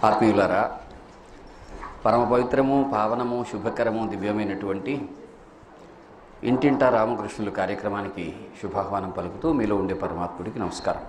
ఆత్మీయులారా, పరమ పవిత్రము, పావనము, శుభకరము, దివ్యమైనటువంటి ఇంటింటా రామకృష్ణుల కార్యక్రమానికి శుభాహ్వానం పలుకుతూ మీలో ఉండే పరమాత్ముడికి నమస్కారం.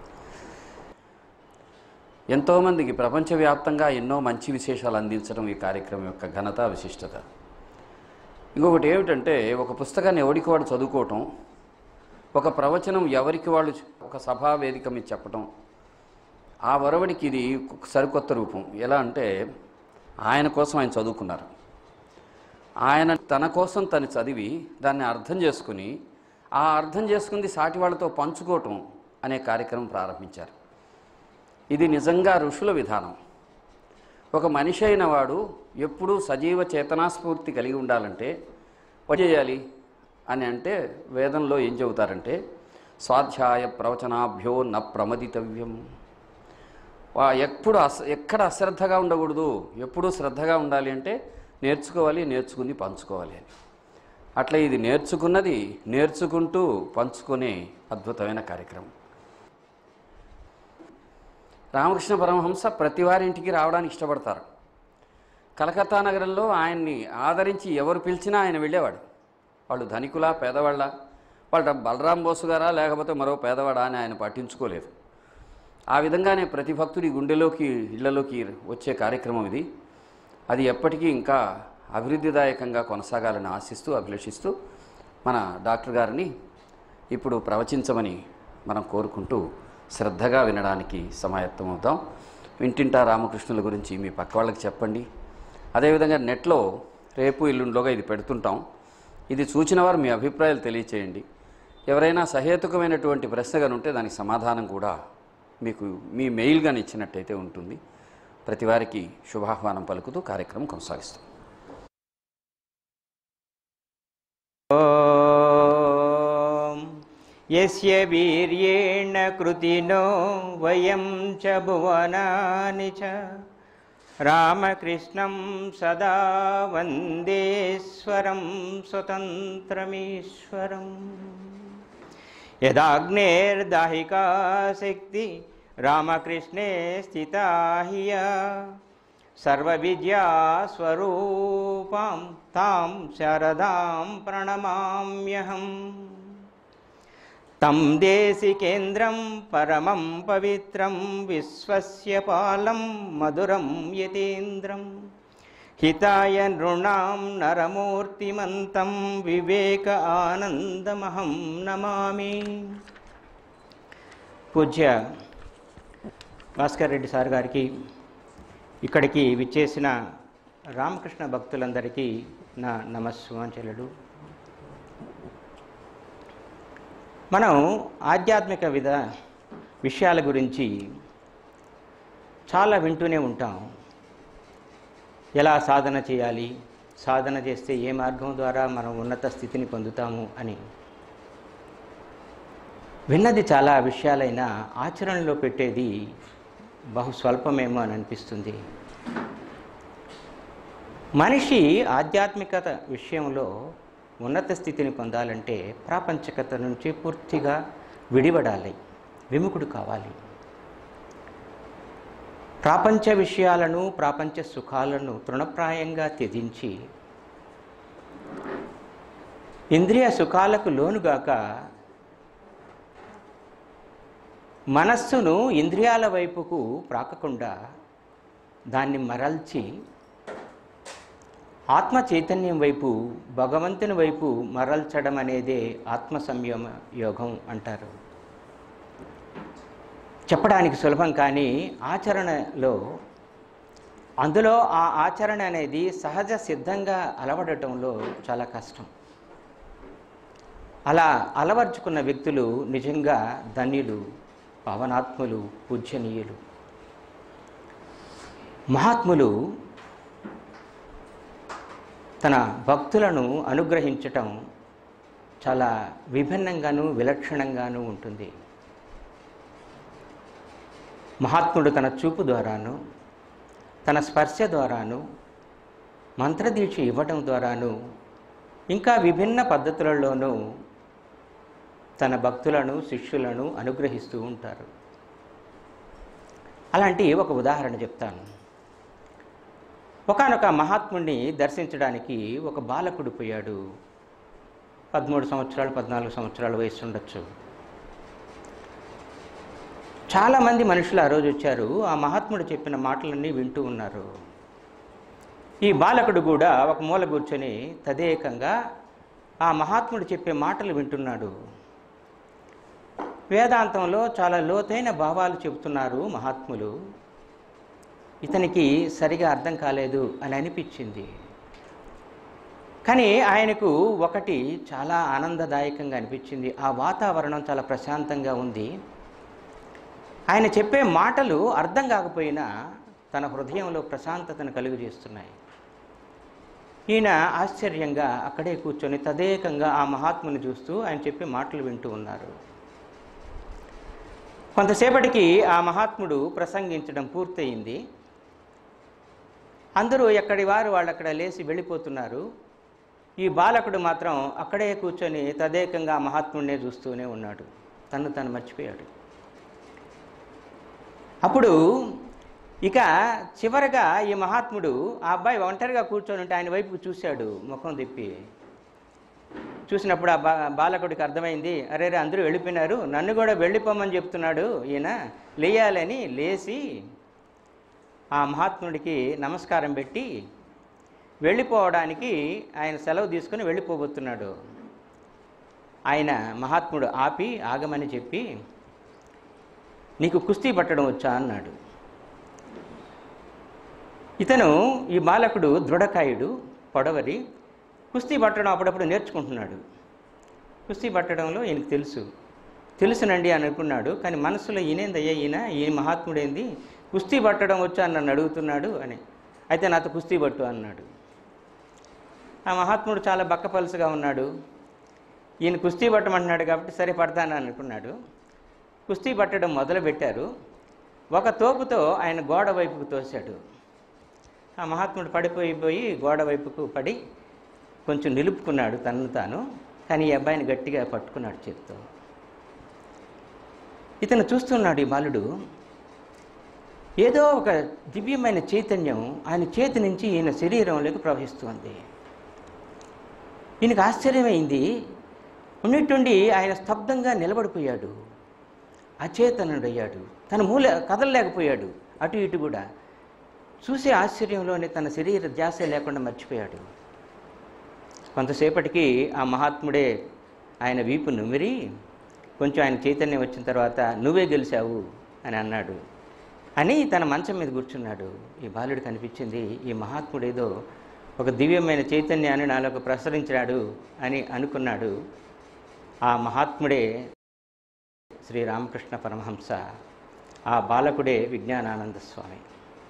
ఎంతోమందికి ప్రపంచవ్యాప్తంగా ఎన్నో మంచి విశేషాలు అందించడం ఈ కార్యక్రమం యొక్క ఘనత, విశిష్టత. ఇంకొకటి ఏమిటంటే, ఒక పుస్తకాన్ని ఎవరికి వాడు చదువుకోవటం, ఒక ప్రవచనం ఎవరికి వాళ్ళు ఒక సభా వేదిక మీద చెప్పటం, ఆ వరవడికి ఇది సరికొత్త రూపం. ఎలా అంటే, ఆయన కోసం ఆయన చదువుకున్నారు, ఆయన తన కోసం తను చదివి దాన్ని అర్థం చేసుకుని, ఆ అర్థం చేసుకుంది సాటి వాళ్ళతో పంచుకోవటం అనే కార్యక్రమం ప్రారంభించారు. ఇది నిజంగా ఋషుల విధానం. ఒక మనిషి అయిన వాడు ఎప్పుడూ సజీవ చేతనాస్ఫూర్తి కలిగి ఉండాలంటే ఏం చేయాలి అని అంటే, వేదంలో ఏం చెబుతారంటే, స్వాధ్యాయ ప్రవచనాభ్యో న ప్రమదితవ్యం. ఎక్కడ అశ్రద్ధగా ఉండకూడదు, ఎప్పుడూ శ్రద్ధగా ఉండాలి. అంటే నేర్చుకోవాలి, నేర్చుకుని పంచుకోవాలి అని. అట్లా ఇది నేర్చుకున్నది నేర్చుకుంటూ పంచుకునే అద్భుతమైన కార్యక్రమం. రామకృష్ణ పరమహంస ప్రతి వారింటికి రావడానికి ఇష్టపడతారు. కలకత్తా నగరంలో ఆయన్ని ఆదరించి ఎవరు పిలిచినా ఆయన వెళ్ళేవాడు. వాళ్ళు ధనికులా, పేదవాళ్ళ, వాళ్ళ బలరాం బోసు గారా లేకపోతే మరో పేదవాడా అని ఆయన పట్టించుకోలేదు. ఆ విధంగానే ప్రతి భక్తుడి గుండెలోకి, ఇళ్లలోకి వచ్చే కార్యక్రమం ఇది. అది ఎప్పటికీ ఇంకా అభివృద్ధిదాయకంగా కొనసాగాలని ఆశిస్తూ, అభిలషిస్తూ మన డాక్టర్ గారిని ఇప్పుడు ప్రవచించమని మనం కోరుకుంటూ శ్రద్ధగా వినడానికి సమాయత్తమవుతాం. ఇంటింటా రామకృష్ణుల గురించి మీ పక్క వాళ్ళకి చెప్పండి. అదేవిధంగా నెట్లో రేపు ఎల్లుండిలోగా ఇది పెడుతుంటాం. ఇది చూచిన వారు మీ అభిప్రాయాలు తెలియచేయండి. ఎవరైనా సహేతుకమైనటువంటి ప్రశ్నగా ఉంటే దానికి సమాధానం కూడా మీకు మీ మెయిల్ కానీ ఇచ్చినట్టయితే ఉంటుంది. ప్రతి వారికి శుభాహ్వానం పలుకుతూ కార్యక్రమం కొనసాగిస్తాం. యస్య వీర్యేణ కృతినో వయం చ భువనాని చ రామకృష్ణం సదా వందేశ్వరం స్వతంత్రమీశ్వరం. యదాగ్నేర్దాహికా శక్తి రామకృష్ణే స్థితా హ్య సర్వవిద్యా స్వరూపాం తాం శారదాం ప్రణమామ్యహం. తం దేశికేంద్రం పరమం పవిత్రం విశ్వస్య పాలం మధురం యతీంద్రం హితాయ నృణాం నరమూర్తిమంతం వివేక ఆనందమహం నమామి. పూజ్య భాస్కర్ రెడ్డి సార్ గారికి, ఇక్కడికి విచ్చేసిన రామకృష్ణ భక్తులందరికీ నా నమస్సుమాంజలులు. మనం ఆధ్యాత్మిక విషయాల గురించి చాలా వింటూనే ఉంటాం. ఎలా సాధన చేయాలి, సాధన చేస్తే ఏ మార్గం ద్వారా మనం ఉన్నత స్థితిని పొందుతాము అని. విన్నది చాలా విషయాలైనా ఆచరణలో పెట్టేది బహు స్వల్పమేమో అని అనిపిస్తుంది. మనిషి ఆధ్యాత్మికత విషయంలో ఉన్నత స్థితిని పొందాలంటే ప్రాపంచికత నుంచి పూర్తిగా విడిపడాలి, విముఖుడు కావాలి. ప్రాపంచ విషయాలను, ప్రాపంచ సుఖాలను తృణప్రాయంగా త్యజించి ఇంద్రియ సుఖాలకు లోనుగాక మనస్సును ఇంద్రియాల వైపుకు ప్రాకకుండా దాన్ని మరల్చి ఆత్మ చైతన్యం వైపు, భగవంతుని వైపు మరల్చడం అనేదే ఆత్మ సంయమ యోగం అంటారు. చెప్పడానికి సులభం, కానీ ఆచరణలో అందులో ఆ ఆచరణ అనేది సహజ సిద్ధంగా అలవడటంలో చాలా కష్టం. అలా అలవర్చుకున్న వ్యక్తులు నిజంగా ధన్యులు, పవనాత్ములు, పూజ్యనీయులు. మహాత్ములు తన భక్తులను అనుగ్రహించటం చాలా విభిన్నంగాను, విలక్షణంగాను ఉంటుంది. మహాత్ముడు తన చూపు ద్వారాను, తన స్పర్శ ద్వారాను, మంత్రదీక్ష ఇవ్వడం ద్వారాను, ఇంకా విభిన్న పద్ధతులలోనూ తన భక్తులను, శిష్యులను అనుగ్రహిస్తూ ఉంటారు. అలాంటి ఒక ఉదాహరణ చెప్తాను. ఒకానొక మహాత్ముడిని దర్శించడానికి ఒక బాలకుడు పోయాడు. 13 సంవత్సరాలు 14 సంవత్సరాల వయసు ఉండొచ్చు. చాలామంది మనుషులు ఆ రోజు వచ్చారు. ఆ మహాత్ముడు చెప్పిన మాటలన్నీ వింటూ ఉన్నారు. ఈ బాలకుడు కూడా ఒక మూల కూర్చొని తదేకంగా ఆ మహాత్ముడు చెప్పే మాటలు వింటున్నాడు. వేదాంతంలో చాలా లోతైన భావాలు చెబుతున్నారు మహాత్ములు. ఇతనికి సరిగా అర్థం కాలేదు అని అనిపించింది. కానీ ఆయనకు ఒకటి చాలా ఆనందదాయకంగా అనిపించింది. ఆ వాతావరణం చాలా ప్రశాంతంగా ఉంది. ఆయన చెప్పే మాటలు అర్థం కాకపోయినా తన హృదయంలో ప్రశాంతతను కలుగజేస్తున్నాయి. ఈయన ఆశ్చర్యంగా అక్కడే కూర్చొని తదేకంగా ఆ మహాత్ముని చూస్తూ ఆయన చెప్పే మాటలు వింటూ ఉన్నారు. కొంతసేపటికి ఆ మహాత్ముడు ప్రసంగించడం పూర్తయింది. అందరూ ఎక్కడి వారు వాళ్ళు అక్కడ లేచి వెళ్ళిపోతున్నారు. ఈ బాలకుడు మాత్రం అక్కడే కూర్చొని తదేకంగా ఆ మహాత్ముడినే చూస్తూనే ఉన్నాడు. తను మర్చిపోయాడు. అప్పుడు ఇక చివరగా ఈ మహాత్ముడు ఆ అబ్బాయి ఒంటరిగా కూర్చొని ఉంటే ఆయన వైపుకు చూశాడు ముఖం తిప్పి. చూసినప్పుడు ఆ బాలకుడికి అర్థమైంది, అరే అందరూ వెళ్ళిపోయినారు, నన్ను కూడా వెళ్ళిపోమని చెప్తున్నాడు ఈయన. లేయాలని లేచి ఆ మహాత్ముడికి నమస్కారం పెట్టి వెళ్ళిపోవడానికి ఆయన సెలవు తీసుకుని వెళ్ళిపోబోతున్నాడు. ఆయన మహాత్ముడు ఆగమని చెప్పి, నీకు కుస్తీ పట్టడం వచ్చా అన్నాడు. ఇతను ఈ బాలకుడు దృఢకాయుడు, పొడవరి, కుస్తీ పట్టడం అప్పుడప్పుడు నేర్చుకుంటున్నాడు. కుస్తీ పట్టడంలో ఈయనకు తెలుసునండి అని అనుకున్నాడు. కానీ మనసులో ఈయనేందయ్యా ఈ మహాత్ముడేంది కుస్తీ పట్టడం వచ్చా అని నన్ను అడుగుతున్నాడు అని. అయితే నాతో కుస్తీ పట్టు అన్నాడు. ఆ మహాత్ముడు చాలా బక్కపలుసుగా ఉన్నాడు. ఈయన కుస్తీ పట్టమంటున్నాడు కాబట్టి సరే పడతానని అనుకున్నాడు. కుస్తీ పట్టడం మొదలుపెట్టారు. ఒక తోపుతో ఆయన గోడ వైపుకు తోశాడు. ఆ మహాత్ముడు పడిపోయి గోడ వైపుకు పడి కొంచెం నిలుపుకున్నాడు తనను తాను. కానీ ఈ అబ్బాయిని గట్టిగా పట్టుకున్నాడు చేత్తో. ఇతను చూస్తున్నాడు. ఈ బాలుడు ఏదో ఒక దివ్యమైన చైతన్యం ఆయన చేతి నుంచి ఈయన శరీరంలోకి ప్రవహిస్తుంది. ఈయనకు ఆశ్చర్యమైంది. ఉన్నట్టుండి ఆయన స్తబ్దంగా నిలబడిపోయాడు. అచేతనుడయ్యాడు. తన కదలలేకపోయాడు. అటు ఇటు కూడా చూసే ఆశ్చర్యంలోనే తన శరీర ధ్యాస లేకుండా మర్చిపోయాడు. కొంతసేపటికి ఆ మహాత్ముడే ఆయన వీపు నుమిరి కొంచెం ఆయన చైతన్యం వచ్చిన తర్వాత నువ్వే గెలిచావు అని అన్నాడు. అని తన మంచం మీద కూర్చున్నాడు. ఈ బాలుడికి అనిపించింది, ఈ మహాత్ముడేదో ఒక దివ్యమైన చైతన్యాన్ని నాలోకి ప్రసరించాడు అని అనుకున్నాడు. ఆ మహాత్ముడే శ్రీ రామకృష్ణ పరమహంస, ఆ బాలకుడే విజ్ఞానానంద స్వామి.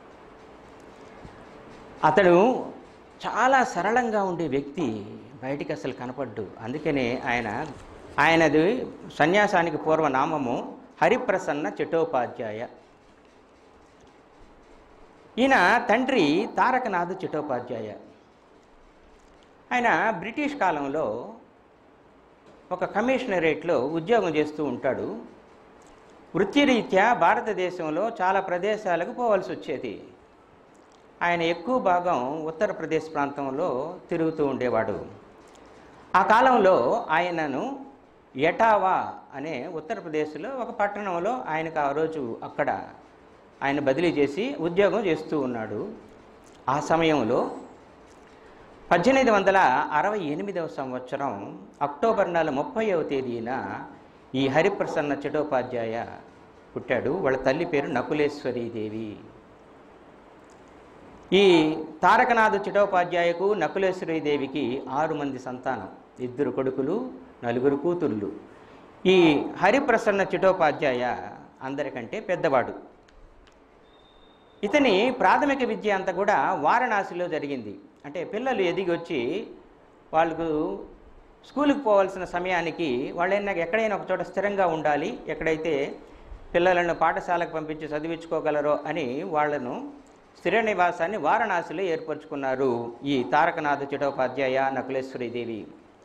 అతడు చాలా సరళంగా ఉండే వ్యక్తి, బయటికి అసలు కనపడ్డు. అందుకనే ఆయనది సన్యాసానికి పూర్వనామము హరిప్రసన్న చటోపాధ్యాయ. ఈయన తండ్రి తారకనాథ్ చటోపాధ్యాయ. ఆయన బ్రిటిష్ కాలంలో ఒక కమిషనరేట్లో ఉద్యోగం చేస్తూ ఉంటాడు. వృత్తిరీత్యా భారతదేశంలో చాలా ప్రదేశాలకు పోవాల్సి వచ్చేది. ఆయన ఎక్కువ భాగం ఉత్తరప్రదేశ్ ప్రాంతంలో తిరుగుతూ ఉండేవాడు. ఆ కాలంలో ఆయనను ఎటావా అనే ఉత్తరప్రదేశ్లో ఒక పట్టణంలో ఆయనకు ఆ రోజు అక్కడ ఆయన బదిలీ చేసి ఉద్యోగం చేస్తూ ఉన్నాడు. ఆ సమయంలో 1868వ సంవత్సరం అక్టోబర్ నెల 30వ తేదీన ఈ హరిప్రసన్న చటోపాధ్యాయ పుట్టాడు. వాళ్ళ తల్లి పేరు నకులేశ్వరీదేవి. ఈ తారకనాథ్ చటోపాధ్యాయకు నకులేశ్వరీదేవికి 6 మంది సంతానం, 2 కొడుకులు 4 కూతుళ్ళు. ఈ హరిప్రసన్న చటోపాధ్యాయ అందరికంటే పెద్దవాడు. ఇతని ప్రాథమిక విద్య అంతా కూడా వారణాసిలో జరిగింది. అంటే పిల్లలు ఎదిగి వచ్చి వాళ్ళకు స్కూలుకు పోవాల్సిన సమయానికి వాళ్ళైనా ఎక్కడైనా ఒక చోట స్థిరంగా ఉండాలి, ఎక్కడైతే పిల్లలను పాఠశాలకు పంపించి చదివించుకోగలరో అని వాళ్లను స్థిర నివాసాన్ని వారణాసిలో ఏర్పరచుకున్నారు ఈ తారకనాథ్ చటోపాధ్యాయ, నకులేశ్వరీదేవి.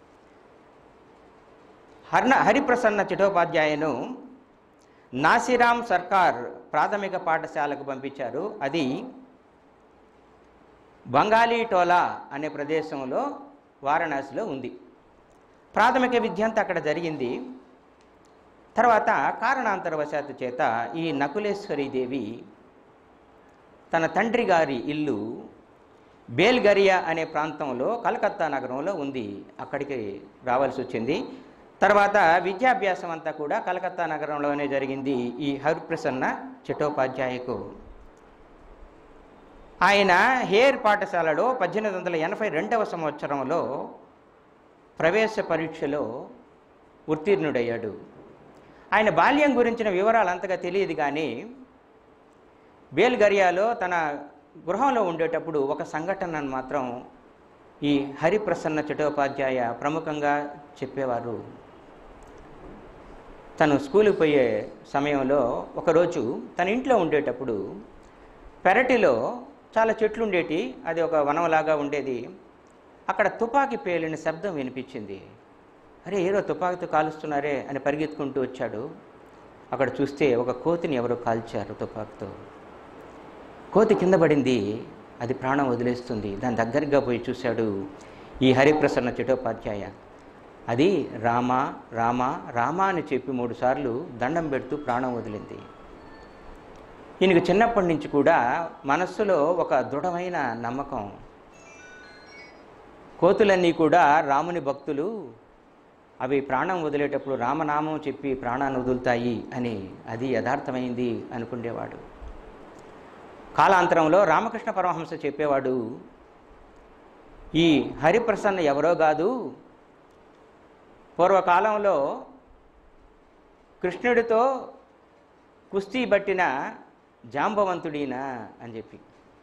హరిప్రసన్న చటోపాధ్యాయను నాసిరామ్ సర్కార్ ప్రాథమిక పాఠశాలకు పంపించారు. అది బంగాళీటోలా అనే ప్రదేశంలో వారణాసిలో ఉంది. ప్రాథమిక విద్య అంతా అక్కడ జరిగింది. తర్వాత కారణాంతరవశాత్తు చేత ఈ నకులేశ్వరీదేవి తన తండ్రి గారి ఇల్లు బేల్గరియా అనే ప్రాంతంలో కలకత్తా నగరంలో ఉంది, అక్కడికి రావాల్సి వచ్చింది. తర్వాత విద్యాభ్యాసం అంతా కూడా కలకత్తా నగరంలోనే జరిగింది ఈ హరిప్రసన్న చట్టోపాధ్యాయకు. ఆయన హేర్ పాఠశాలలో 1882వ సంవత్సరంలో ప్రవేశ పరీక్షలో ఉత్తీర్ణుడయ్యాడు. ఆయన బాల్యం గురించిన వివరాలు అంతగా తెలియదు, కానీ బేల్గరియాలో తన గృహంలో ఉండేటప్పుడు ఒక సంఘటనను మాత్రం ఈ హరిప్రసన్న చట్టోపాధ్యాయ ప్రముఖంగా చెప్పేవారు. తను స్కూలుకి పోయే సమయంలో ఒకరోజు తన ఇంట్లో ఉండేటప్పుడు పెరటిలో చాలా చెట్లు ఉండేటి, అది ఒక వనంలాగా ఉండేది. అక్కడ తుపాకీ పేలిన శబ్దం వినిపించింది. అరే, ఏదో తుపాకీతో కాలుస్తున్నారే అని పరిగెత్తుకుంటూ వచ్చాడు. అక్కడ చూస్తే ఒక కోతిని ఎవరో కాల్చారు తుపాకీతో. కోతి కింద పడింది, అది ప్రాణం వదిలేస్తుంది. దాని దగ్గరగా పోయి చూశాడు ఈ హరిప్రసన్న చట్టోపాధ్యాయ. అది రామా రామా రామా అని చెప్పి 3 సార్లు దండం పెడుతూ ప్రాణం వదిలింది. ఈయనకు చిన్నప్పటి నుంచి కూడా మనస్సులో ఒక దృఢమైన నమ్మకం, కోతులన్నీ కూడా రాముని భక్తులు, అవి ప్రాణం వదిలేటప్పుడు రామనామం చెప్పి ప్రాణాన్ని వదులుతాయి అని, అది యథార్థమైంది అనుకునేవాడు. కాలాంతరంలో రామకృష్ణ పరమహంస చెప్పేవాడు, ఈ హరిప్రసన్న ఎవరో కాదు, పూర్వకాలంలో కృష్ణుడితో కుస్తీ పట్టిన జాంబవంతుడినా అని చెప్పి.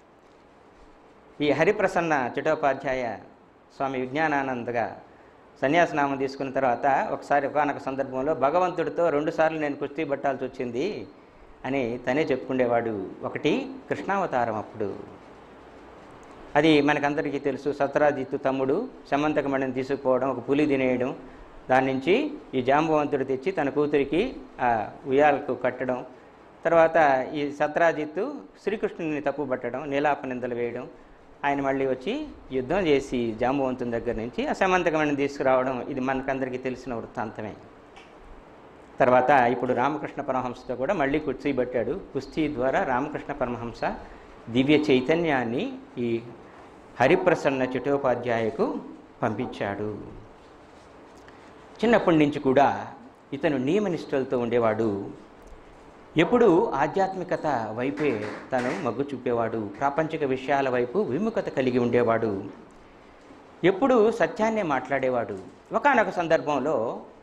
ఈ హరిప్రసన్న చట్టోపాధ్యాయ స్వామి విజ్ఞానానందగా సన్యాసనామం తీసుకున్న తర్వాత ఒకసారి ఒకనొక సందర్భంలో భగవంతుడితో 2 సార్లు నేను కుస్తీ పట్టాల్సి వచ్చింది అని తనే చెప్పుకునేవాడు. ఒకటి కృష్ణావతారం అప్పుడు, అది మనకందరికీ తెలుసు. సత్రాజిత్తు తమ్ముడు సమంతకమణిని తీసుకుపోవడం, ఒక పులి తినేయడం, దాని నుంచి ఈ జాంబవంతుడు తెచ్చి తన కూతురికి ఉయ్యాలకు కట్టడం, తర్వాత ఈ సత్రాజిత్తు శ్రీకృష్ణుని తప్పు పట్టడం, నీలాపనిందలు వేయడం, ఆయన మళ్ళీ వచ్చి యుద్ధం చేసి జాంబవంతుని దగ్గర నుంచి ఆ సమంతకమణిని తీసుకురావడం, ఇది మనకందరికీ తెలిసిన వృత్తాంతమే. తర్వాత ఇప్పుడు రామకృష్ణ పరమహంసతో కూడా మళ్ళీ కుస్తీ పట్టాడు. కుస్తీ ద్వారా రామకృష్ణ పరమహంస దివ్య చైతన్యాన్ని ఈ హరిప్రసన్న చట్టోపాధ్యాయకు పంపించాడు. చిన్నప్పటి నుంచి కూడా ఇతను నియమనిష్టలతో ఉండేవాడు. ఎప్పుడూ ఆధ్యాత్మికత వైపే తను మగ్గు చూపేవాడు. ప్రాపంచిక విషయాల వైపు విముఖత కలిగి ఉండేవాడు. ఎప్పుడూ సత్యాన్నే మాట్లాడేవాడు. ఒకానొక సందర్భంలో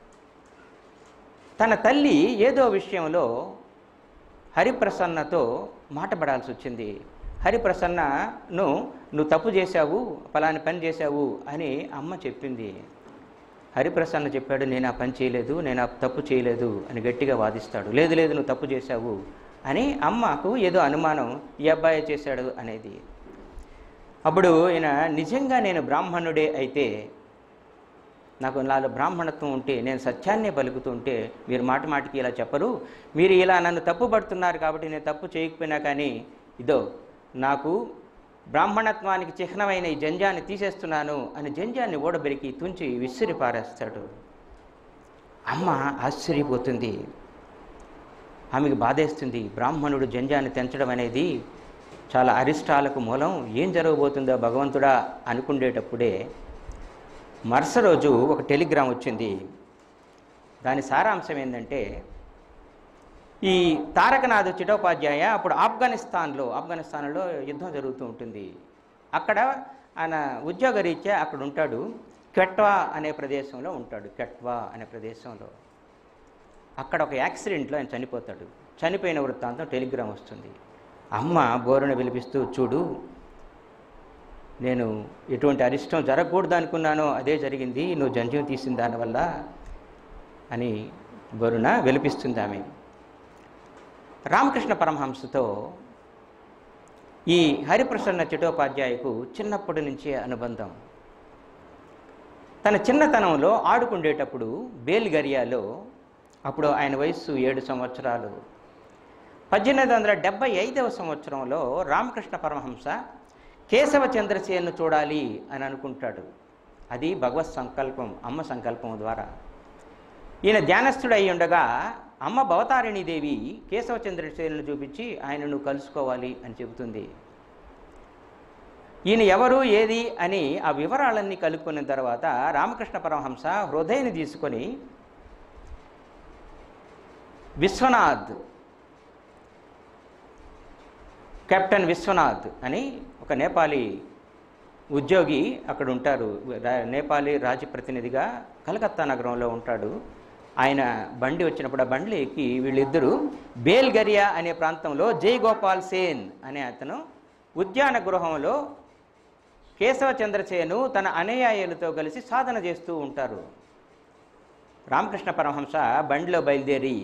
తన తల్లి ఏదో విషయంలో హరిప్రసన్నతో మాటపడాల్సి వచ్చింది. హరిప్రసన్నను నువ్వు తప్పు చేశావు, ఫలాని పని చేశావు అని అమ్మ చెప్పింది. హరిప్రసన్న చెప్పాడు, నేను ఆ పని చేయలేదు, నేను ఆ తప్పు చేయలేదు అని గట్టిగా వాదిస్తాడు. లేదు లేదు నువ్వు తప్పు చేశావు అని అమ్మకు ఏదో అనుమానం, ఈ అబ్బాయి చేశాడు అనేది. అప్పుడు ఈయన నిజంగా నేను బ్రాహ్మణుడే అయితే, నాకు నాలో బ్రాహ్మణత్వం ఉంటే, నేను సత్యాన్నే పలుకుతుంటే మీరు మాట మాటికి ఇలా చెప్పరు, మీరు ఇలా నన్ను తప్పు పడుతున్నారు కాబట్టి నేను తప్పు చేయకపోయినా కానీ ఇదో నాకు బ్రాహ్మణత్వానికి చిహ్నమైన ఈ జంజాన్ని తీసేస్తున్నాను అని జంజాన్ని ఓడబెరికి తుంచి విసిరి పారేస్తాడు. అమ్మ ఆశ్చర్యపోతుంది, ఆమెకు బాధేస్తుంది. బ్రాహ్మణుడు జంజాన్ని తెంచడం అనేది చాలా అరిష్టాలకు మూలం, ఏం జరగబోతుందో భగవంతుడా అనుకునేటప్పుడే మరుస రోజు ఒక టెలిగ్రామ్ వచ్చింది. దాని సారాంశం ఏంటంటే, ఈ తారకనాథ్ చట్టోపాధ్యాయ అప్పుడు ఆఫ్ఘనిస్తాన్లో యుద్ధం జరుగుతూ ఉంటుంది. అక్కడ ఆయన ఉద్యోగరీత్యా అక్కడ ఉంటాడు. కెట్వా అనే ప్రదేశంలో ఉంటాడు. కెట్వా అనే ప్రదేశంలో అక్కడ ఒక యాక్సిడెంట్లో ఆయన చనిపోతాడు. చనిపోయిన వృత్తాంతం టెలిగ్రామ్ వస్తుంది. అమ్మ బోరును పిలిపిస్తూ, చూడు నేను ఎటువంటి అరిష్టం జరగకూడదు అనుకున్నానో అదే జరిగింది, నువ్వు జంజం తీసిన దానివల్ల అని బోరున విలిపిస్తుంది ఆమె. రామకృష్ణ పరమహంసతో ఈ హరిప్రసన్న చట్టోపాధ్యాయకు చిన్నప్పటి నుంచే అనుబంధం. తన చిన్నతనంలో ఆడుకుండేటప్పుడు బేల్గరియాలో, అప్పుడు ఆయన వయస్సు 7 సంవత్సరాలు, 1875వ సంవత్సరంలో రామకృష్ణ పరమహంస కేశవ చంద్రసేన్ను చూడాలి అని అనుకుంటాడు. అది భగవత్ సంకల్పం, అమ్మ సంకల్పం ద్వారా. ఈయన ధ్యానస్థుడై ఉండగా అమ్మ భవతారిణీదేవి కేశవ చంద్రసేన్ను చూపించి ఆయనను కలుసుకోవాలి అని చెబుతుంది. ఈయన ఎవరు ఏది అని ఆ వివరాలన్నీ కలుపుకున్న తర్వాత రామకృష్ణ పరమహంస హృదయాన్ని తీసుకొని విశ్వనాథ్, కెప్టెన్ విశ్వనాథ్ అని ఒక నేపాలీ ఉద్యోగి అక్కడ ఉంటారు, నేపాలీ రాజప్రతినిధిగా కలకత్తా నగరంలో ఉంటాడు. ఆయన బండి వచ్చినప్పుడు ఆ బండిలో ఎక్కి వీళ్ళిద్దరూ బేల్గరియా అనే ప్రాంతంలో జయగోపాల్ సేన్ అనే అతను ఉద్యాన గృహంలో కేశవ చంద్రసేను తన అనుయాయులతో కలిసి సాధన చేస్తూ ఉంటారు. రామకృష్ణ పరమహంస బండిలో బయలుదేరి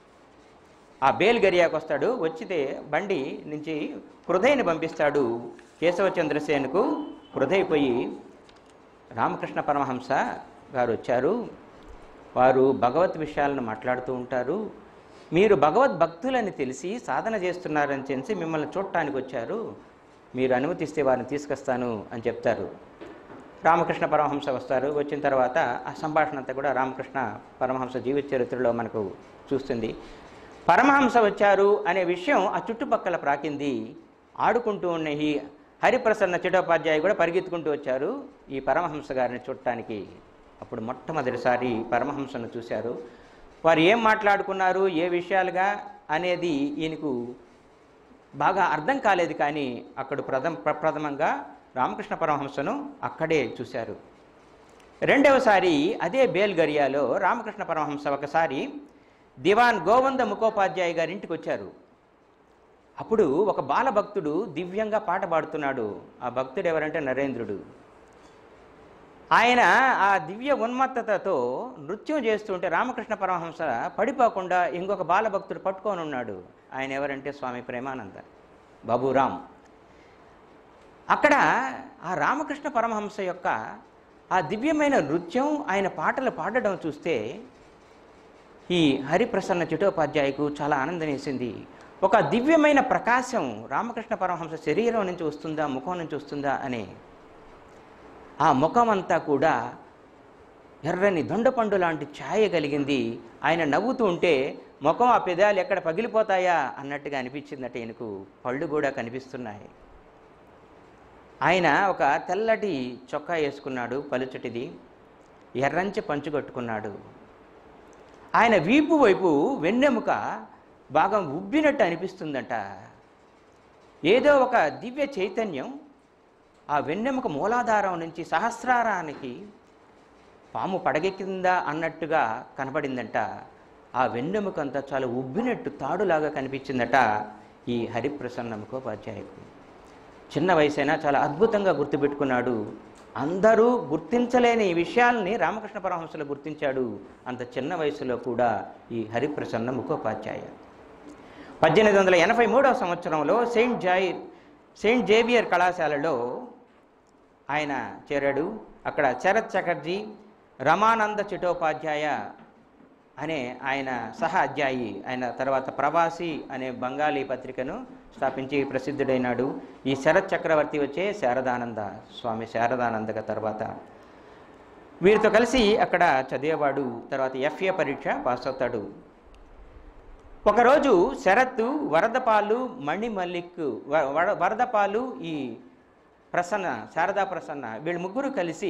ఆ బేల్గరియాకు వస్తాడు. వచ్చితే బండి నుంచి హృదయని పంపిస్తాడు. కేశవ చంద్రసేనుకు హృదయ పోయి, రామకృష్ణ పరమహంస గారు వచ్చారు, వారు భగవత్ విషయాలను మాట్లాడుతూ ఉంటారు, మీరు భగవద్భక్తులని తెలిసి సాధన చేస్తున్నారని తెలిసి మిమ్మల్ని చూడటానికి వచ్చారు, మీరు అనుమతిస్తే వారిని తీసుకొస్తాను అని చెప్తారు. రామకృష్ణ పరమహంస వస్తారు. వచ్చిన తర్వాత ఆ సంభాషణ అంతా కూడా రామకృష్ణ పరమహంస జీవిత చరిత్రలో మనకు చూస్తుంది. పరమహంస వచ్చారు అనే విషయం ఆ చుట్టుపక్కల ప్రాకింది. ఆడుకుంటూ ఉన్న ఈ హరిప్రసన్న చటోపాధ్యాయ కూడా పరిగెత్తుకుంటూ వచ్చారు ఈ పరమహంస గారిని చూడటానికి. అప్పుడు మొట్టమొదటిసారి పరమహంసను చూశారు. వారు ఏం మాట్లాడుకున్నారు, ఏ విషయాలుగా అనేది ఈయనకు బాగా అర్థం కాలేదు. కానీ అక్కడ ప్రప్రథమంగా రామకృష్ణ పరమహంసను అక్కడే చూశారు. రెండవసారి అదే బేల్గరియాలో రామకృష్ణ పరమహంస ఒకసారి దివాన్ గోవింద ముఖోపాధ్యాయ గారి ఇంటికి వచ్చారు. అప్పుడు ఒక బాలభక్తుడు దివ్యంగా పాట పాడుతున్నాడు. ఆ భక్తుడు ఎవరంటే నరేంద్రుడు. ఆయన ఆ దివ్య ఉన్మత్తతతో నృత్యం చేస్తుంటే రామకృష్ణ పరమహంస పడిపోకుండా ఇంకొక బాలభక్తుడు పట్టుకొని ఉన్నాడు. ఆయన ఎవరంటే స్వామి ప్రేమానంద బాబురామ్. అక్కడ ఆ రామకృష్ణ పరమహంస యొక్క ఆ దివ్యమైన నృత్యం, ఆయన పాటలు పాడడం చూస్తే ఈ హరిప్రసన్న చటోపాధ్యాయకు చాలా ఆనందం వేసింది. ఒక దివ్యమైన ప్రకాశం రామకృష్ణ పరమహంస శరీరం నుంచి వస్తుందా, ముఖం నుంచి వస్తుందా అని. ఆ ముఖం అంతా కూడా ఎర్రని దొండపండు లాంటి ఛాయ కలిగింది. ఆయన నవ్వుతూ ఉంటే ముఖం ఆ పెదాలు ఎక్కడ పగిలిపోతాయా అన్నట్టుగా అనిపించిందట. ఈయనకు పళ్ళు కూడా కనిపిస్తున్నాయి. ఆయన ఒక తెల్లటి చొక్కా వేసుకున్నాడు, పలుచటిది, ఎర్రంచి పంచు కట్టుకున్నాడు. ఆయన వీపు వైపు వెన్నెముక బాగా ఉబ్బినట్టు అనిపిస్తుందట. ఏదో ఒక దివ్య చైతన్యం ఆ వెన్నెముక మూలాధారం నుంచి సహస్రారానికి పాము పడగెక్కిందా అన్నట్టుగా కనబడిందంట. ఆ వెన్నెముకంతా చాలా ఉబ్బినట్టు తాడులాగా కనిపించిందట ఈ హరిప్రసన్న ముఖోపాధ్యాయకు. చిన్న వయసైనా చాలా అద్భుతంగా గుర్తుపెట్టుకున్నాడు. అందరూ గుర్తించలేని ఈ విషయాల్ని రామకృష్ణ పరమహంసలు గుర్తించాడు. అంత చిన్న వయసులో కూడా ఈ హరిప్రసన్న ముఖోపాధ్యాయ 1883వ సంవత్సరంలో సెయింట్ జేవియర్ కళాశాలలో ఆయన చేరాడు. అక్కడ శరత్ చటర్జీ, రమానంద చటోపాధ్యాయ అనే ఆయన సహ అధ్యాయి. ఆయన తర్వాత ప్రవాసి అనే బెంగాలీ పత్రికను స్థాపించి ప్రసిద్ధుడైనాడు. ఈ శరత్ చక్రవర్తి వచ్చే శారదానంద, స్వామి శారదానందగా తర్వాత వీరితో కలిసి అక్కడ చదివేవాడు. తర్వాత FA పరీక్ష పాస్ అవుతాడు. ఒకరోజు శరత్తు, వరదపాలు, మణిమల్లిక్, వరదపాలు, ఈ ప్రసన్న, శారదా ప్రసన్న, వీళ్ళు ముగ్గురు కలిసి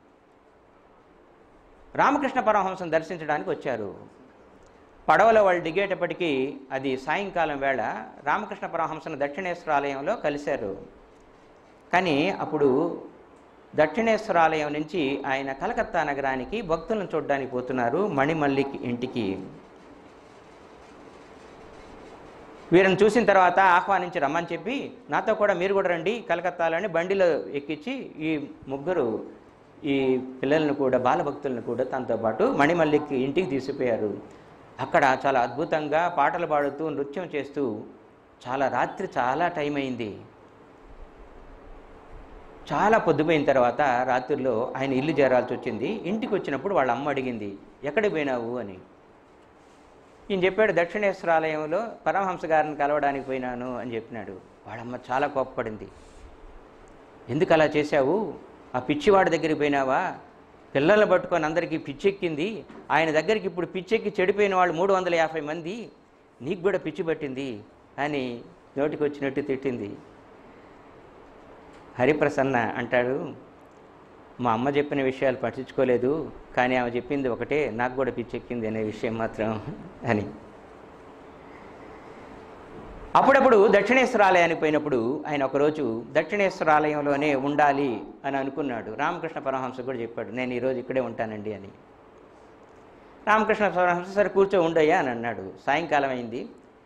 రామకృష్ణ పరమహంసను దర్శించడానికి వచ్చారు. పడవలో వాళ్ళు దిగేటప్పటికీ అది సాయంకాలం వేళ రామకృష్ణ పరమహంసను దక్షిణేశ్వర ఆలయంలో కలిశారు. కానీ అప్పుడు దక్షిణేశ్వర ఆలయం నుంచి ఆయన కలకత్తా నగరానికి భక్తులను చూడడానికి పోతున్నారు, మణిమల్లిక్ ఇంటికి. వీరిని చూసిన తర్వాత ఆహ్వానించి రమ్మని చెప్పి, నాతో కూడా మీరు కూడా రండి కలకత్తాలోని బండిలో ఎక్కించి ఈ ముగ్గురు ఈ పిల్లలను కూడా, బాలభక్తులను కూడా తనతో పాటు మణిమల్లిక్ ఇంటికి తీసుకుపోయారు. అక్కడ చాలా అద్భుతంగా పాటలు పాడుతూ నృత్యం చేస్తూ రాత్రి చాలా టైం అయింది. చాలా పొద్దుపోయిన తర్వాత రాత్రిలో ఆయన ఇల్లు చేరాల్సి వచ్చింది. ఇంటికి వచ్చినప్పుడు వాళ్ళ అమ్మ అడిగింది, ఎక్కడికి పోయినావు అని. ఈయన చెప్పాడు, దక్షిణేశ్వరాలయంలో పరమహంస గారిని కలవడానికి పోయినాను అని చెప్పినాడు. వాళ్ళమ్మ చాలా కోప్పడింది. ఎందుకు అలా చేశావు? ఆ పిచ్చివాడి దగ్గరికి పోయినావా? పిల్లల్ని పట్టుకొని అందరికీ పిచ్చెక్కింది. ఆయన దగ్గరికి ఇప్పుడు పిచ్చెక్కి చెడిపోయిన వాళ్ళు 350 మంది. నీకు కూడా పిచ్చి పట్టింది అని నోటికి వచ్చినట్టు తిట్టింది. హరిప్రసన్న అంటాడు, మా అమ్మ చెప్పిన విషయాలు పట్టించుకోలేదు, కానీ ఆమె చెప్పింది ఒకటే, నాకు కూడా పిచ్చెక్కింది అనే విషయం మాత్రం అని. అప్పుడప్పుడు దక్షిణేశ్వర ఆలయానికి పోయినప్పుడు ఆయన ఒకరోజు దక్షిణేశ్వర ఆలయంలోనే ఉండాలి అని అనుకున్నాడు. రామకృష్ణ పరమహంస కూడా చెప్పాడు, నేను ఈరోజు ఇక్కడే ఉంటానండి అని. రామకృష్ణ పరమహంస సరే కూర్చో ఉండయ్యా అని అన్నాడు. సాయంకాలం అయింది,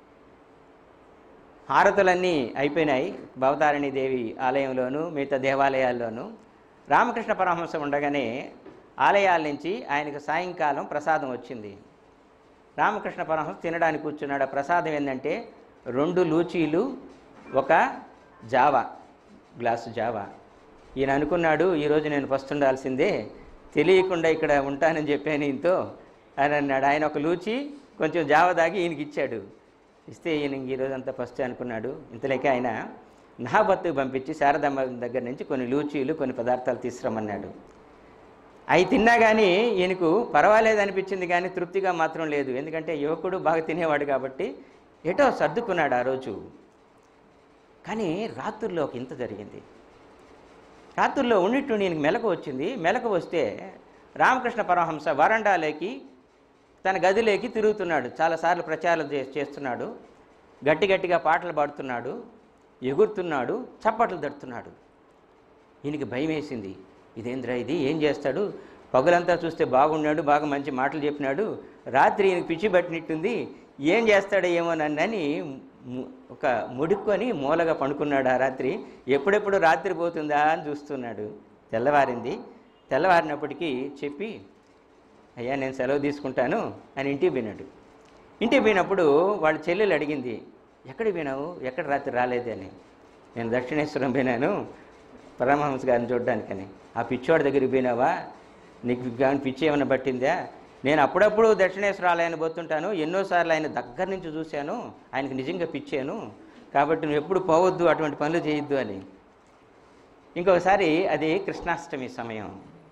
హారతులన్నీ అయిపోయినాయి భవతారిణి దేవి ఆలయంలోనూ మిగతా దేవాలయాల్లోనూ. రామకృష్ణ పరమహంస ఉండగానే ఆలయాల నుంచి ఆయనకు సాయంకాలం ప్రసాదం వచ్చింది. రామకృష్ణ పరమహంస తినడానికి కూర్చున్నాడు. ఆ ప్రసాదం ఏంటంటే 2 లూచీలు, 1 జావా, గ్లాసు జావా. ఈయన అనుకున్నాడు, ఈరోజు నేను ఫస్ట్ ఉండాల్సిందే, తెలియకుండా ఇక్కడ ఉంటానని చెప్పాను ఈయనతో అని అన్నాడు. ఆయన 1 లూచి కొంచెం జావా దాగి ఈయనకి ఇచ్చాడు. ఇస్తే ఈయన ఈరోజు అంతా ఫస్ట్ అనుకున్నాడు. ఇంతలోకి ఆయన నహాబత్తుకు పంపించి శారదమ్మ దగ్గర నుంచి కొన్ని లూచీలు, కొన్ని పదార్థాలు తీసుకురమ్మన్నాడు. అవి తిన్నా కానీ ఈయనకు పర్వాలేదు అనిపించింది, కానీ తృప్తిగా మాత్రం లేదు. ఎందుకంటే యువకుడు బాగా తినేవాడు కాబట్టి ఎటో సర్దుకున్నాడు ఆ రోజు. కానీ రాత్రుల్లో ఒక ఇంత జరిగింది. రాత్రుల్లో ఉన్నట్టు ఈయనకి మెలకు వచ్చింది. మెలకు వస్తే రామకృష్ణ పరమహంస వరండాలోకి తన గదిలోకి తిరుగుతున్నాడు. చాలాసార్లు ప్రచారం చేస్తున్నాడు. గట్టిగా పాటలు పాడుతున్నాడు, ఎగురుతున్నాడు, చప్పట్లు తడుతున్నాడు. ఈయనకి భయం వేసింది. ఇదేంద్రా ఇది, ఏం చేస్తాడు? పగులంతా చూస్తే బాగున్నాడు, బాగా మంచి మాటలు చెప్పినాడు, రాత్రి ఈయనకి పిచ్చి పట్టినట్టుంది, ఏం చేస్తాడో ఏమో నన్నని ఒక ముడుక్కొని మూలగా పడుకున్నాడు ఆ రాత్రి. ఎప్పుడెప్పుడు రాత్రి పోతుందా అని చూస్తున్నాడు. తెల్లవారింది. తెల్లవారినప్పటికీ చెప్పి, అయ్యా నేను సెలవు తీసుకుంటాను అని ఇంటికి పోయినాడు. ఇంటికి పోయినప్పుడు వాళ్ళ చెల్లెలు అడిగింది, ఎక్కడికి పోయినావు? ఎక్కడ రాత్రి రాలేదు అని. నేను దక్షిణేశ్వరం పోయినాను పరమహంస గారిని చూడడానికని. ఆ పిచ్చివాడి దగ్గరికి పోయినావా? నీకు కానీ పిచ్చి ఏమైనా పట్టిందా? నేను అప్పుడప్పుడు దక్షిణేశ్వర ఆలయాన్ని పోతుంటాను, ఎన్నోసార్లు ఆయన దగ్గర నుంచి చూశాను, ఆయనకు నిజంగా పిచ్చాను, కాబట్టి నువ్వు ఎప్పుడు పోవద్దు, అటువంటి పనులు చేయొద్దు అని. ఇంకొకసారి అది కృష్ణాష్టమి సమయం,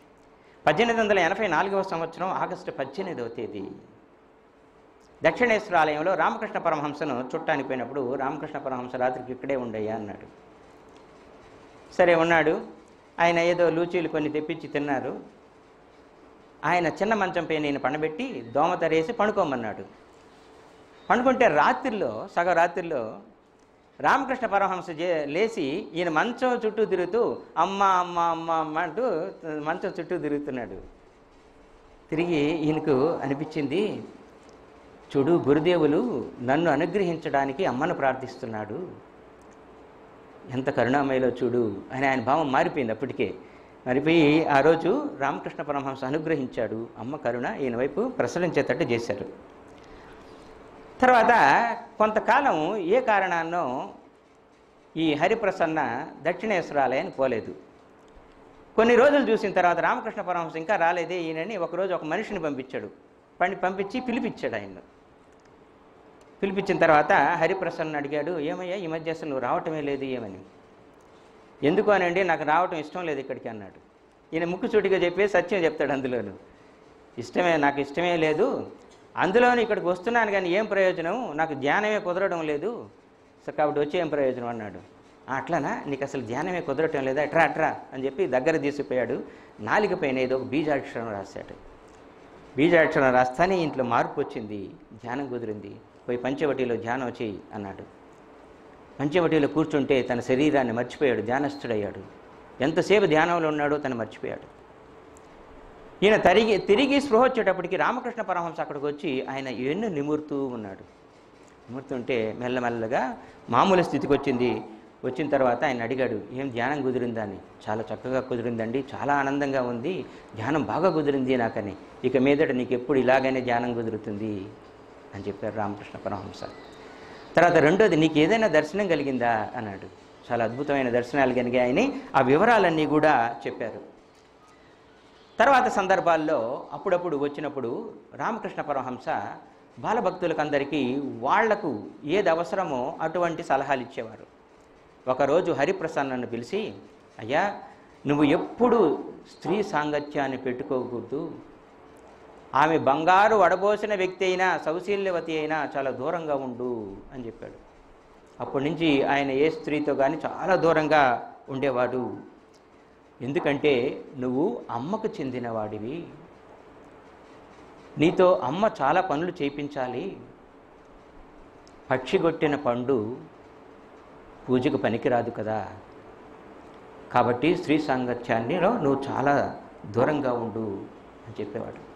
1884వ సంవత్సరం ఆగస్టు 18వ తేదీ. దక్షిణేశ్వర ఆలయంలో రామకృష్ణ పరమహంసను చుట్టానికి పోయినప్పుడు రామకృష్ణ పరమహంస రాత్రికి ఇక్కడే ఉండయ్యా అన్నాడు. సరే ఉన్నాడు. ఆయన ఏదో లూచీలు కొన్ని తెప్పించి తిన్నారు. ఆయన చిన్న మంచం పైన ఈయన పండబెట్టి దోమతరేసి పండుకోమన్నాడు. పండుకుంటే రాత్రిలో సగం రాత్రిలో రామకృష్ణ పరమహంస లేచి ఈయన మంచం చుట్టూ తిరుగుతూ అమ్మ అమ్మ అమ్మ అమ్మ అంటూ మంచం చుట్టూ తిరుగుతున్నాడు. తిరిగి ఈయనకు అనిపించింది, చూడు గురుదేవులు నన్ను అనుగ్రహించడానికి అమ్మను ప్రార్థిస్తున్నాడు, ఎంత కరుణామయలో చూడు అని ఆయన భావం మారిపోయింది. అప్పటికే మారిపోయి ఆ రోజు రామకృష్ణ పరమహంస అనుగ్రహించాడు. అమ్మ కరుణ ఈయన వైపు ప్రసరించేటట్టు చేశారు. తర్వాత కొంతకాలం ఏ కారణాన్నో ఈ హరిప్రసన్న దక్షిణేశ్వర ఆలయానికి పోలేదు. కొన్ని రోజులు చూసిన తర్వాత రామకృష్ణ పరమహంస ఇంకా రాలేదే ఈయనని ఒకరోజు ఒక మనిషిని పంపించాడు. పంపించి పిలిపించాడు ఆయన్ను. పిలిపించిన తర్వాత హరిప్రసన్న అడిగాడు, ఏమయ్యా ఈ మధ్య అసలు నువ్వు రావటమే లేదు ఏమని. ఎందుకు అనండి, నాకు రావటం ఇష్టం లేదు ఇక్కడికి అన్నాడు. ఈయన ముక్కుసూటిగా చెప్పి సత్యం చెప్తాడు అందులోను. నాకు ఇష్టమే లేదు, అందులోని ఇక్కడికి వస్తున్నాను కానీ ఏం ప్రయోజనం, నాకు ధ్యానమే కుదరడం లేదు, కాబట్టి వచ్చి ఏం ప్రయోజనం అన్నాడు. అట్లానా, నీకు అసలు ధ్యానమే కుదరటం లేదా, అట్రా అని చెప్పి దగ్గర తీసిపోయాడు. నాలుక పైన ఏదో ఒక బీజాక్షరం రాశాడు. బీజాక్షరం రాస్తానే ఇంట్లో మార్పు వచ్చింది, ధ్యానం కుదిరింది, పోయి పంచవటిలో ధ్యానం చేయి అన్నాడు. పంచవటిలో కూర్చుంటే తన శరీరాన్ని మర్చిపోయాడు, ధ్యానస్థుడయ్యాడు. ఎంతసేపు ధ్యానంలో ఉన్నాడో తను మర్చిపోయాడు. ఈయన తిరిగి స్పృహ వచ్చేటప్పటికి రామకృష్ణ పరమహంస అక్కడికి వచ్చి ఆయన ఎన్ను నిమురుతూ ఉన్నాడు. నిమురుతుంటే మెల్లమెల్లగా మామూలు స్థితికి వచ్చింది. వచ్చిన తర్వాత ఆయన అడిగాడు, ఏం ధ్యానం కుదిరిందా అని. చాలా చక్కగా కుదిరిందండి, చాలా ఆనందంగా ఉంది, ధ్యానం బాగా కుదిరింది నాకని. ఇక మీదట నీకు ఎప్పుడు ఇలాగైనా ధ్యానం కుదురుతుంది అని చెప్పారు రామకృష్ణ పరమహంస. తర్వాత రెండోది, నీకు ఏదైనా దర్శనం కలిగిందా అన్నాడు. చాలా అద్భుతమైన దర్శనాలు కలిగాయని ఆ వివరాలన్నీ కూడా చెప్పారు. తర్వాత సందర్భాల్లో అప్పుడప్పుడు వచ్చినప్పుడు రామకృష్ణ పరమహంస బాలభక్తులకు అందరికీ వాళ్లకు ఏది అవసరమో అటువంటి సలహాలు ఇచ్చేవారు. ఒకరోజు హరిప్రసన్నను పిలిచి, అయ్యా నువ్వు ఎప్పుడు స్త్రీ సాంగత్యాన్ని పెట్టుకోకూడదు, ఆమె బంగారు వడబోసిన వ్యక్తి అయినా సౌశీల్యవతి అయినా చాలా దూరంగా ఉండు అని చెప్పాడు. అప్పటి నుంచి ఆయన ఏ స్త్రీతో కానీ చాలా దూరంగా ఉండేవాడు. ఎందుకంటే నువ్వు అమ్మకు చెందినవాడివి, నీతో అమ్మ చాలా పనులు చేయించాలి. పక్షిగొట్టిన పండు పూజకు పనికిరాదు కదా, కాబట్టి స్త్రీ సాంగత్యాన్నిలో నువ్వు చాలా దూరంగా ఉండు అని చెప్పేవాడు.